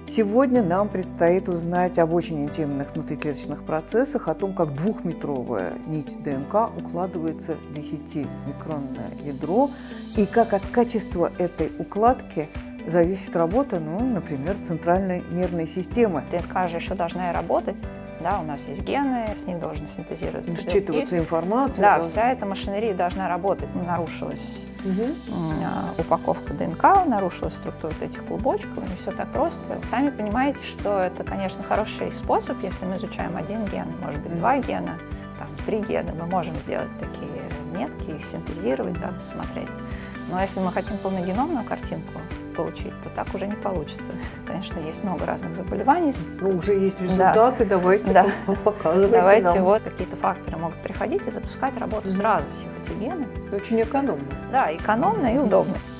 Сегодня нам предстоит узнать об очень интимных внутриклеточных процессах, о том, как двухметровая нить ДНК укладывается в 10-микронное ядро и как от качества этой укладки зависит работа, например, центральной нервной системы. ДНК же еще должна и работать. Да, у нас есть гены, с них должен синтезироваться белки. Считываться информация. Да, вся эта машинерия должна работать. Нарушилась упаковка ДНК, нарушилась структура этих клубочков, не все так просто. Сами понимаете, что это, конечно, хороший способ, если мы изучаем один ген, может быть, два гена, там, 3 гена, мы можем сделать такие метки, их синтезировать, да, посмотреть. Но если мы хотим полногеномную картинку получить, то так уже не получится. Конечно, есть много разных заболеваний. Уже есть результаты, да. Давайте показывайте Давайте нам. Вот какие-то факторы могут приходить и запускать работу сразу всех этих генов. Очень экономно. Да, экономно и удобно.